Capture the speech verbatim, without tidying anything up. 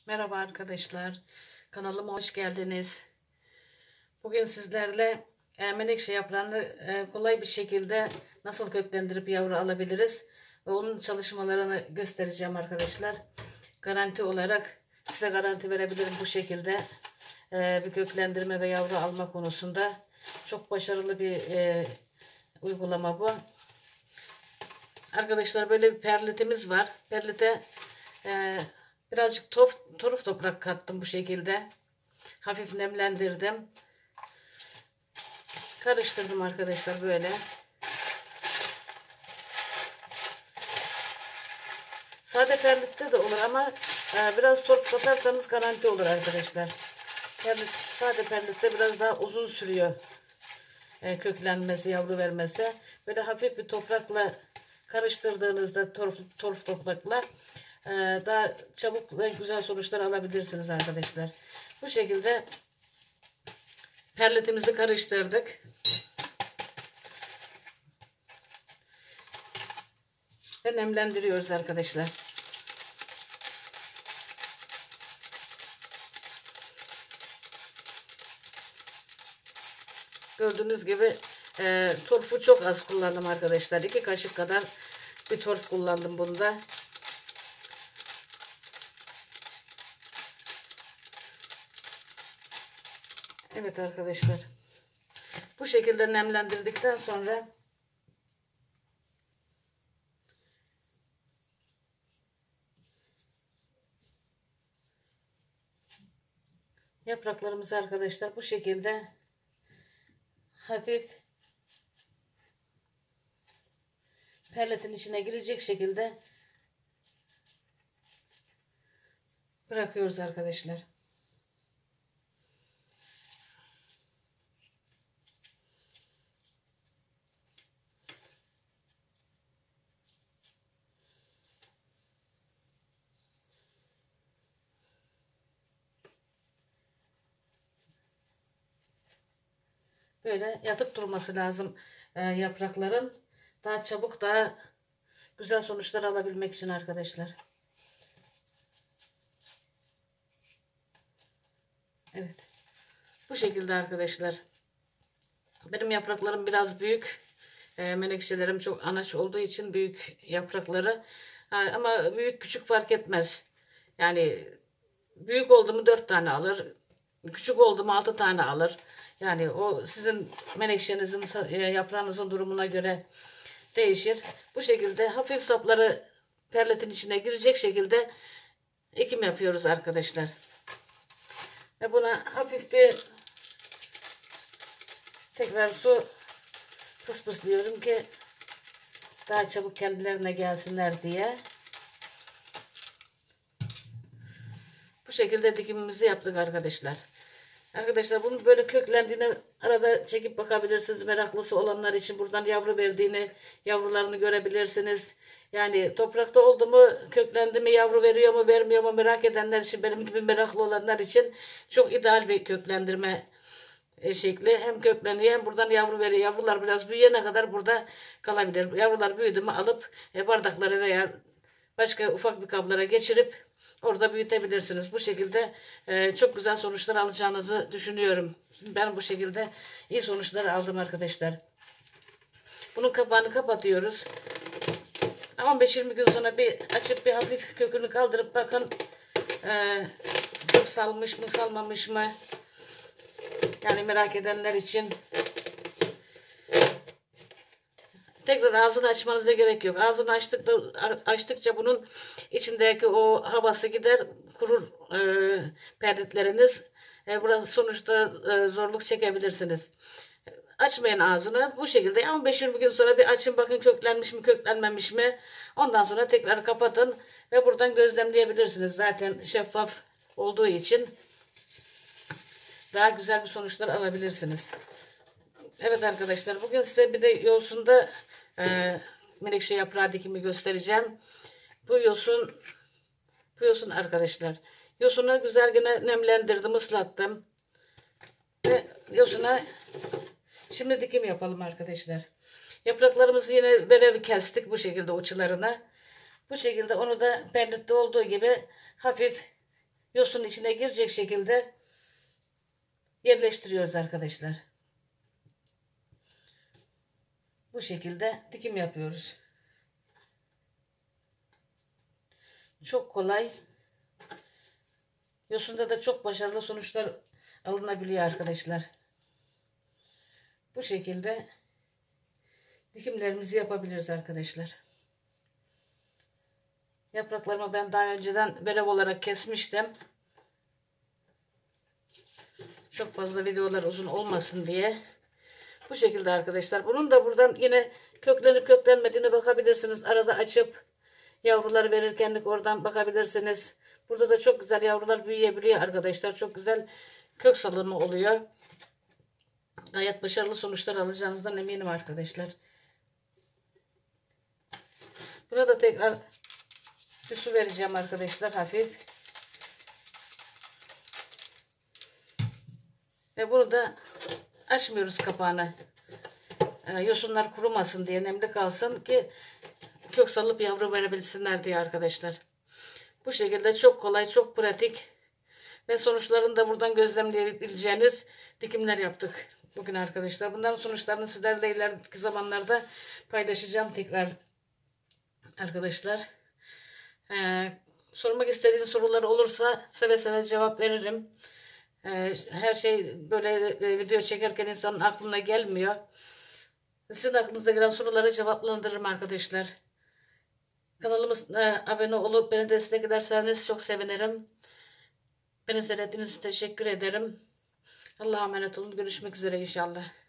Merhaba arkadaşlar. Kanalıma hoş geldiniz. Bugün sizlerle e, menekşe yaprağını e, kolay bir şekilde nasıl köklendirip yavru alabiliriz ve onun çalışmalarını göstereceğim arkadaşlar. Garanti olarak size garanti verebilirim, bu şekilde e, bir köklendirme ve yavru alma konusunda çok başarılı bir e, uygulama bu. Arkadaşlar, böyle bir perlitimiz var. Perlite e, birazcık torf, torf toprak kattım bu şekilde. Hafif nemlendirdim. Karıştırdım arkadaşlar böyle. Sade perlitte de olur ama e, biraz torf katarsanız garanti olur arkadaşlar. Perlit, sade perlitte biraz daha uzun sürüyor e, köklenmesi, yavru vermesi. Böyle hafif bir toprakla karıştırdığınızda, torf, torf toprakla e, daha çabuk ve güzel sonuçlar alabilirsiniz arkadaşlar. Bu şekilde perlitimizi karıştırdık. Ve nemlendiriyoruz arkadaşlar. Gördüğünüz gibi e, torfu çok az kullandım arkadaşlar. iki kaşık kadar bir torf kullandım bunda. Evet arkadaşlar. Bu şekilde nemlendirdikten sonra yapraklarımızı arkadaşlar bu şekilde hafif perletin içine girecek şekilde bırakıyoruz arkadaşlar. Böyle yatıp durması lazım e, yaprakların. Daha çabuk, daha güzel sonuçlar alabilmek için arkadaşlar. Evet. Bu şekilde arkadaşlar. Benim yapraklarım biraz büyük. E, menekşelerim çok anaç olduğu için büyük yaprakları. Ha, ama büyük küçük fark etmez. Yani büyük oldu mu dört tane alır. Küçük oldu mu altı tane alır. Yani o sizin menekşenizin, e, yaprağınızın durumuna göre değişir. Bu şekilde hafif sapları perletin içine girecek şekilde ekim yapıyoruz arkadaşlar. Ve buna hafif bir tekrar su fısfıslıyorum ki daha çabuk kendilerine gelsinler diye. Bu şekilde dikimimizi yaptık arkadaşlar. Arkadaşlar, bunun böyle köklendiğini arada çekip bakabilirsiniz. Meraklısı olanlar için buradan yavru verdiğini, yavrularını görebilirsiniz. Yani toprakta oldu mu, köklendi mi, yavru veriyor mu, vermiyor mu merak edenler için, benim gibi meraklı olanlar için çok ideal bir köklendirme şekli. Hem kökleniyor hem buradan yavru veriyor. Yavrular biraz büyüyene kadar burada kalabilir. Yavrular büyüdü mü alıp bardakları veya başka ufak bir kaplara geçirip orada büyütebilirsiniz. Bu şekilde e, çok güzel sonuçlar alacağınızı düşünüyorum. Ben bu şekilde iyi sonuçlar aldım arkadaşlar. Bunun kapağını kapatıyoruz. on beş yirmi gün sonra bir açıp bir hafif kökünü kaldırıp bakın e, kök salmış mı salmamış mı? Yani merak edenler için. Tekrar ağzını açmanıza gerek yok. Ağzını açtıkça, açtıkça bunun içindeki o havası gider, kurur e, perditleriniz. E, burası sonuçta e, zorluk çekebilirsiniz. Açmayın ağzını. Bu şekilde on beş yirmi gün sonra bir açın, bakın köklenmiş mi köklenmemiş mi. Ondan sonra tekrar kapatın ve buradan gözlemleyebilirsiniz. Zaten şeffaf olduğu için daha güzel bir sonuçlar alabilirsiniz. Evet arkadaşlar, bugün size bir de yosunda e, menekşe yaprağı dikimi göstereceğim. Bu yosun, bu yosun arkadaşlar. Yosunu güzel yine nemlendirdim, ıslattım. Ve yosuna şimdi dikim yapalım arkadaşlar. Yapraklarımızı yine böyle kestik bu şekilde uçlarına. Bu şekilde onu da perlitte olduğu gibi hafif yosunun içine girecek şekilde yerleştiriyoruz arkadaşlar. Bu şekilde dikim yapıyoruz. Çok kolay. Yosunda da çok başarılı sonuçlar alınabiliyor arkadaşlar. Bu şekilde dikimlerimizi yapabiliriz arkadaşlar. Yapraklarımı ben daha önceden berev olarak kesmiştim. Çok fazla videolar uzun olmasın diye. Bu şekilde arkadaşlar. Bunun da buradan yine köklenip köklenmediğine bakabilirsiniz. Arada açıp yavrular verirken oradan bakabilirsiniz. Burada da çok güzel yavrular büyüyebiliyor arkadaşlar. Çok güzel kök salımı oluyor. Gayet başarılı sonuçlar alacağınızdan eminim arkadaşlar. Buna da tekrar bir su vereceğim arkadaşlar, hafif. Ve bunu da açmıyoruz kapağını. Ee, yosunlar kurumasın diye, nemli kalsın ki kök salıp yavru verebilsinler diye arkadaşlar. Bu şekilde çok kolay, çok pratik ve sonuçlarını da buradan gözlemleyebileceğiniz dikimler yaptık bugün arkadaşlar. Bunların sonuçlarını sizlerle ileriki zamanlarda paylaşacağım tekrar arkadaşlar. Ee, sormak istediğiniz sorular olursa seve seve cevap veririm. Ee, her şey böyle e, video çekerken insanın aklına gelmiyor. Sizin aklınıza gelen soruları cevaplandırırım arkadaşlar. Kanalımıza abone olup beni desteklerseniz çok sevinirim. Beni seyrettiğiniz için teşekkür ederim. Allah'a emanet olun. Görüşmek üzere inşallah.